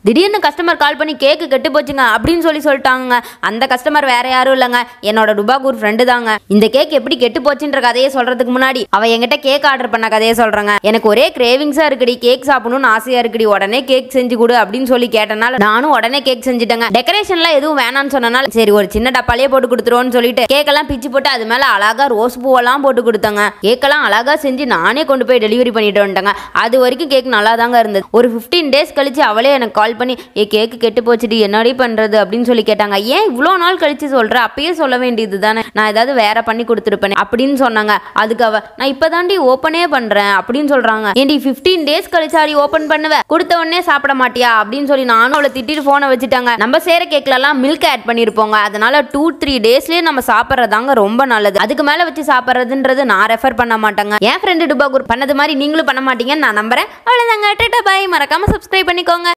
திடீர்னு கஸ்டமர் கால் பண்ணி கேக்கு கெட்டு போச்சுங்க அப்படின்னு சொல்லிட்டாங்க. அந்த கஸ்டமர் வேற யாரும் இல்லைங்க, என்னோட டுபாகூர் ஃப்ரெண்டு தாங்க. இந்த கேக் எப்படி கெட்டு போச்சுன்ற கதையை சொல்றதுக்கு முன்னாடி அவ என்கிட்ட கேக் ஆர்டர் பண்ண கதையை சொல்றாங்க. எனக்கு ஒரே கிரேவிங்ஸா இருக்குடி, கேக் சாப்பிடணும்னு ஆசையா இருக்குடி, உடனே கேக் செஞ்சு கொடு அப்படின்னு சொல்லி கேட்டனால நானும் உடனே கேக் செஞ்சுட்டேங்க. டெக்கரேஷன்லாம் எதுவும் வேணான்னு சொன்னனால சரி ஒரு சின்ன டப்பாலே போட்டு கொடுத்துருவோன்னு சொல்லிட்டு கேக்கெல்லாம் பிச்சு போட்டு அது மேல அழகா ரோஸ் பூவெல்லாம் போட்டு கொடுத்தாங்க. கேக்கெல்லாம் அழகா செஞ்சு நானே கொண்டு போய் டெலிவரி பண்ணிட்டு வந்துட்டேங்க. அது வரைக்கும் கேக் நல்லா தாங்க இருந்தது. ஒரு 15 டேஸ் கழிச்சு அவளே எனக்கு கால் பண்ணி கேக்கு கெட்டு போச்சுடி என்னடி பண்றது அப்படின்னு சொல்லி கேட்டாங்க. ஏன் இவ்வளோ நாள் கழிச்சு சொல்ற, அப்பயே சொல்ல வேண்டியது தானே, நான் ஏதாவது வேற பண்ணி கொடுத்துருப்பேன் அப்படின்னு சொன்னாங்க. அதுக்கு அவ நான் இப்பதாண்டி ஓப்பனே பண்றேன் அப்படின்னு சொல்றாங்க. ஏண்டி 15 டேஸ் கழிச்சாடி ஓப்பன் பண்ணுவ, கொடுத்த உடனே சாப்பிட மாட்டியா அப்படின்னு சொல்லி நானும் அவளை திட்டிட்டு போனை வச்சுட்டாங்க. நம்ம சேர கேக்ல எல்லாம் மில்க் ஆட் பண்ணிருப்போங்க, அதனால 2-3 டேஸ்லயே நம்ம சாப்பிட்றதாங்க ரொம்ப நல்லது. அதுக்கு மேல வச்சு சாப்பிட்றதுன்றது நான் ரெஃபர் பண்ண மாட்டேங்க. என் ஃப்ரெண்டு டுபாகூர் பண்ணது மாதிரி நீங்களும் பண்ண மாட்டீங்கன்னு நான் நம்புறேன். அவ்வளவுதாங்க, டாடா பை. மறக்காம சப்ஸ்கிரைப் பண்ணிக்கோங்க.